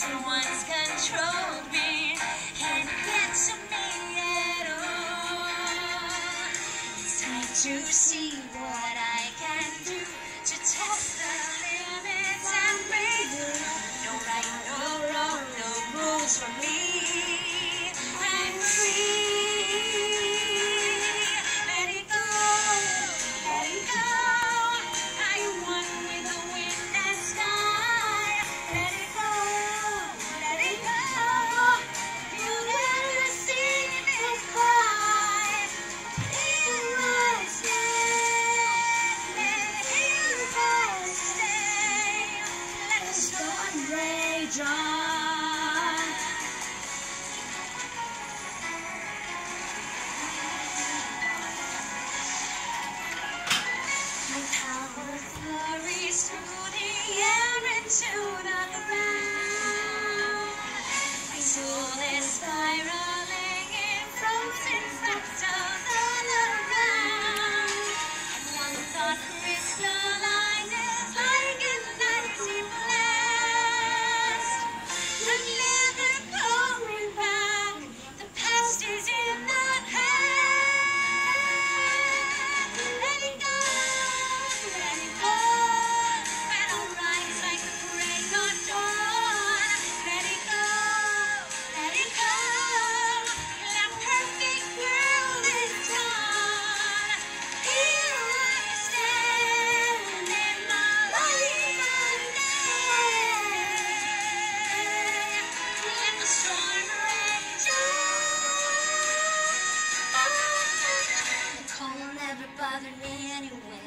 who once controlled me can't get to me at all. It's time to see what I can do to test the limits and break through. No right, no wrong, no rules for me. I'm free. Let it go, let it go. I am one with the wind and sky. Let it go, let it go. You never see me cry. Here I stand, here I stay. Let the storm rage on. My power flurries through the air into the ground. My soul is spiraling in frozen fractals all around. And one thought crystallizes like an icy blast. I'm never going back. The past is in the past. Let it go, let it go. And I'll rise like the break of dawn. Let it go, let it go. That perfect world is gone. Here I stand in my life unnamed. Let the storm rage on. The cold never bothered me anyway.